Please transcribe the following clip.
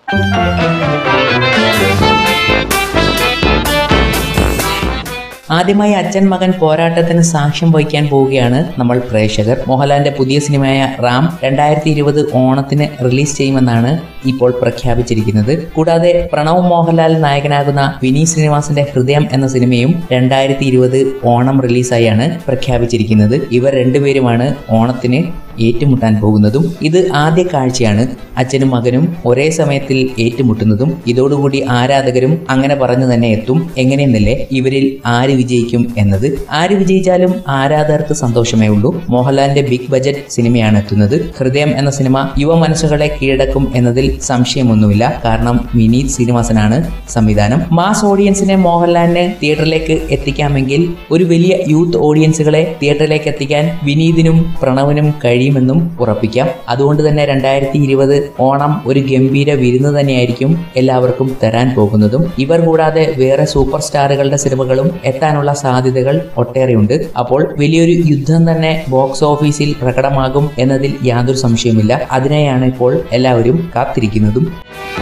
ആദ്യമായി അച്ഛൻ മകൻ പോരാട്ടത്തിന് സാക്ഷ്യം വഹിക്കാൻ പോവുകയാണ് നമ്മൾ പ്രേക്ഷകർ. മോഹൻലാലിന്റെ പുതിയ സിനിമയായ റാം 2020 ഓണത്തിന് റിലീസ് ചെയ്യുമെന്നാണ് ഇപ്പോൾ പ്രഖ്യാപിച്ചിരിക്കുന്നത്. കൂടാതെ പ്രണവ് മോഹൻലാൽ നായകനാകുന്ന വിനീത് ശ്രീനിവാസന്റെ ഹൃദയം എന്ന സിനിമയും 2020 ഓണം റിലീസായാണ് പ്രഖ്യാപിച്ചിരിക്കുന്നത്. ഇവർ രണ്ടുപേരുമാണ് ഓണത്തിന് ഏറ്റുമുട്ടാൻ പോകുന്നതും. ഇത് ആദ്യ കാഴ്ചയാണ് അച്ഛനും മകനും ഒരേ സമയത്തിൽ ഏറ്റുമുട്ടുന്നതും. ഇതോടുകൂടി ആരാധകരും അങ്ങനെ പറഞ്ഞു തന്നെ എത്തും, എങ്ങനെയെന്നല്ലേ ഇവരിൽ ആര് വിജയിക്കും എന്നത്. ആര് വിജയിച്ചാലും ആരാധകർക്ക് സന്തോഷമേ ഉള്ളൂ. മോഹൻലാലിന്റെ ബിഗ് ബജറ്റ് സിനിമയാണ് എത്തുന്നത്. ഹൃദയം എന്ന സിനിമ യുവ മനസ്സുകളെ കീഴടക്കും എന്നതിൽ സംശയമൊന്നുമില്ല. കാരണം വിനീത് ശ്രീനിവാസനാണ് സംവിധാനം. മാസ് ഓഡിയൻസിനെ മോഹൻലാലിന് തിയേറ്ററിലേക്ക് എത്തിക്കാമെങ്കിൽ ഒരു വലിയ യൂത്ത് ഓഡിയൻസുകളെ തിയേറ്ററിലേക്ക് എത്തിക്കാൻ വിനീതിനും പ്രണവിനും കഴിയുമെന്നും ഉറപ്പിക്കാം. അതുകൊണ്ട് തന്നെ 2020 ഓണം ഒരു ഗംഭീര വിരുന്ന് തന്നെയായിരിക്കും എല്ലാവർക്കും തരാൻ പോകുന്നതും. ഇവർ കൂടാതെ വേറെ സൂപ്പർ സ്റ്റാറുകളുടെ സിനിമകളും എത്താനുള്ള സാധ്യതകൾ ഒട്ടേറെയുണ്ട്. അപ്പോൾ വലിയൊരു യുദ്ധം തന്നെ ബോക്സ് ഓഫീസിൽ പ്രകടമാകും എന്നതിൽ യാതൊരു സംശയമില്ല. അതിനെയാണ് ഇപ്പോൾ എല്ലാവരും കാത്തിരിക്കുന്നതും.